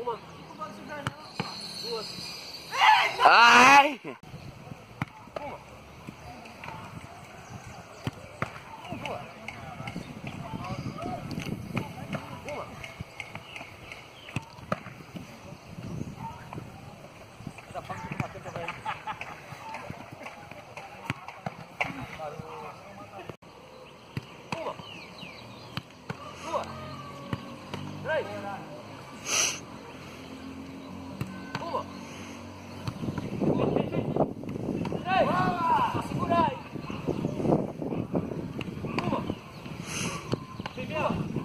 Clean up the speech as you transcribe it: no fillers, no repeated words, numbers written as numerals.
Uma. Duas. Ai! Uma. Duas. Uma. Essa faca que eu tô batendo também. Uma. Duas. Três. Uma. Três. Segura aí. Uma. Primeira.